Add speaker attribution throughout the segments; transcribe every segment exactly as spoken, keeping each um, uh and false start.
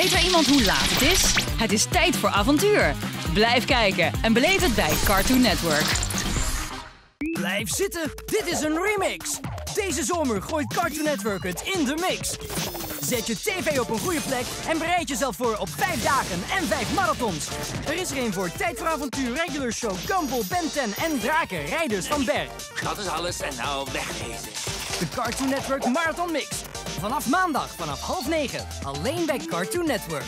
Speaker 1: Weet er iemand hoe laat het is? Het is tijd voor avontuur. Blijf kijken en beleef het bij Cartoon Network.
Speaker 2: Blijf zitten, dit is een remix. Deze zomer gooit Cartoon Network het in de mix. Zet je tv op een goede plek en bereid jezelf voor op vijf dagen en vijf marathons. Er is er een voor Tijd voor Avontuur, Regular Show, Gumball, Ben ten en Draken, Rijders van Berg.
Speaker 3: Dat is alles en nou wegwezen.
Speaker 2: De Cartoon Network Marathon Mix. Vanaf maandag vanaf half negen. Alleen bij Cartoon Network.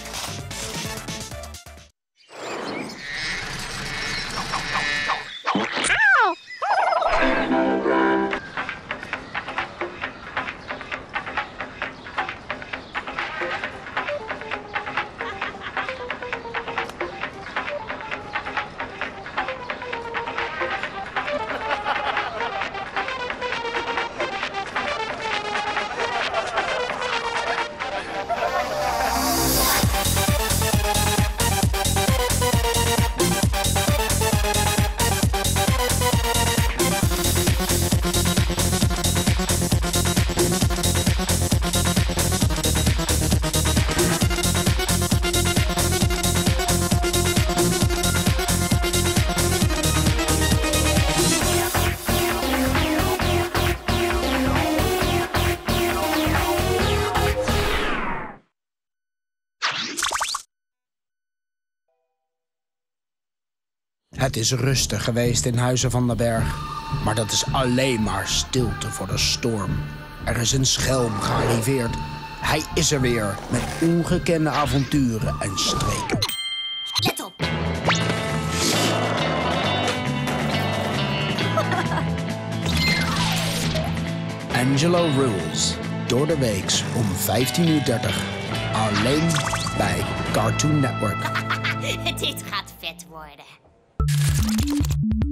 Speaker 4: Het is rustig geweest in Huizen van den Berg. Maar dat is alleen maar stilte voor de storm. Er is een schelm gearriveerd. Hij is er weer met ongekende avonturen en streken.
Speaker 5: Let op!
Speaker 4: Angelo Rules. Door de weeks om vijftien uur dertig. Alleen bij Cartoon Network.
Speaker 5: Dit gaat vet worden.